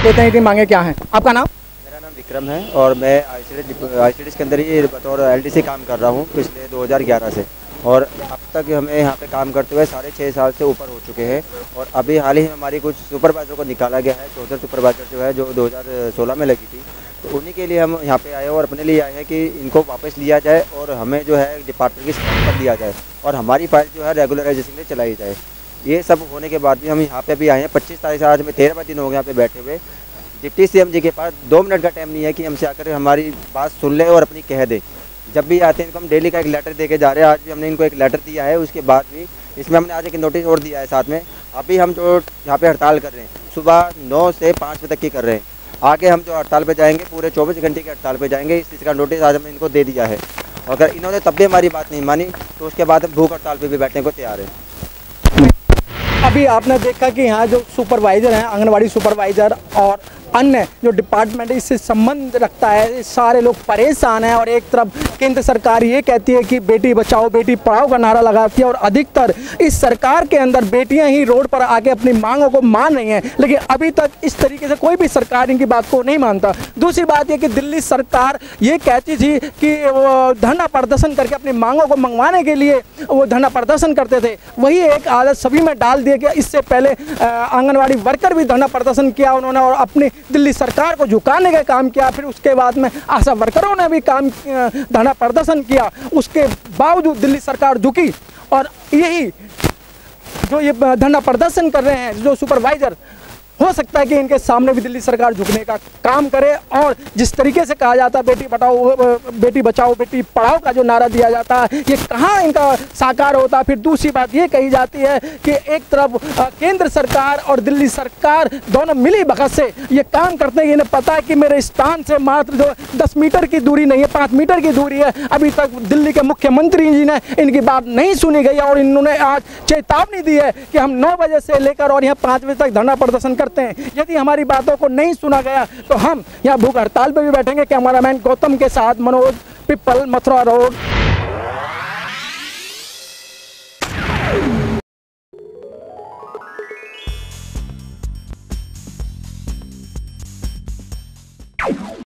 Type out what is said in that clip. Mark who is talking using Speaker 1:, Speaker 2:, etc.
Speaker 1: लेते हैं कि मांगे क्या हैं। आपका नाम?
Speaker 2: मेरा नाम विक्रम है और मैं आईसीडीएस के अंदर ही बतौर एलडीसी काम कर रहा हूँ पिछले 2011 से। और अब तक हमें यहाँ पे काम करते हुए 6.5 साल से ऊपर हो चुके हैं। और अभी हाल ही में हमारी कुछ सुपरवाइज़र को निकाला गया है, 14 सुपरवाइज़र जो है, जो 2016 में लगी थी। तो उन्हीं के लिए हम यहाँ पे आए और अपने लिए आए हैं कि इनको वापस लिया जाए और हमें जो है डिपार्टमेंट की सपोर्ट कर दिया जाए और हमारी फाइल जो है रेगुलराइजेशन के लिए चलाई जाए। ये सब होने के बाद भी हम यहाँ पे भी आए हैं। 25 तारीख से आज हमें 13 दिन हो गए यहाँ पे बैठे हुए। डिप्टी सीएम जी के पास 2 मिनट का टाइम नहीं है कि हमसे आकर हमारी बात सुन ले और अपनी कह दे। जब भी आते हैं इनको हम डेली का एक लेटर दे के जा रहे हैं। आज भी हमने इनको एक लेटर दिया है, उसके बाद भी इसमें हमने आज एक नोटिस और दिया है साथ में। अभी हम जो यहाँ पे हड़ताल कर रहे हैं सुबह 9 से 5 बजे तक की कर रहे हैं। आगे हम जो हड़ताल पे जाएंगे पूरे 24 घंटे की हड़ताल पे जाएंगे। इस चीज़ का नोटिस आज हमने इनको दे दिया है। अगर इन्होंने तब भी हमारी बात नहीं मानी तो उसके बाद हम भूख हड़ताल पे भी बैठने को तैयार हैं।
Speaker 1: अभी आपने देखा कि यहाँ जो सुपरवाइज़र हैं, आंगनवाड़ी सुपरवाइज़र और अन्य जो डिपार्टमेंट इससे संबंध रखता है, सारे लोग परेशान हैं। और एक तरफ केंद्र सरकार ये कहती है कि बेटी बचाओ बेटी पढ़ाओ का नारा लगाती है और अधिकतर इस सरकार के अंदर बेटियां ही रोड पर आके अपनी मांगों को मान रही हैं, लेकिन अभी तक इस तरीके से कोई भी सरकार इनकी बात को नहीं मानता। दूसरी बात यह कि दिल्ली सरकार ये कहती थी कि वो धरना प्रदर्शन करके अपनी मांगों को मंगवाने के लिए वो धरना प्रदर्शन करते थे, वही एक आदत सभी में डाल दिया गया। इससे पहले आंगनवाड़ी वर्कर भी धरना प्रदर्शन किया उन्होंने और अपनी दिल्ली सरकार को झुकाने का काम किया। फिर उसके बाद में आशा वर्करों ने भी धरना प्रदर्शन किया, उसके बावजूद दिल्ली सरकार झुकी। और यही जो ये धरना प्रदर्शन कर रहे हैं जो सुपरवाइजर, हो सकता है कि इनके सामने भी दिल्ली सरकार झुकने का काम करे। और जिस तरीके से कहा जाता है बेटी बचाओ बेटी पढ़ाओ का जो नारा दिया जाता है, ये कहाँ इनका साकार होता है। फिर दूसरी बात ये कही जाती है कि एक तरफ केंद्र सरकार और दिल्ली सरकार दोनों मिली भगत से ये काम करते हैं। इन्हें पता है कि मेरे स्थान से मात्र जो 10 मीटर की दूरी नहीं है, 5 मीटर की दूरी है। अभी तक दिल्ली के मुख्यमंत्री जी ने इनकी बात नहीं सुनी गई और इन्होंने आज चेतावनी दी है कि हम 9 बजे से लेकर और यहाँ 5 बजे तक धरना प्रदर्शन करते हैं। यदि हमारी बातों को नहीं सुना गया तो हम यहाँ भूख हड़ताल पे भी बैठेंगे। कैमरामैन गौतम के साथ मनोज, पिपल, मथुरा रोड।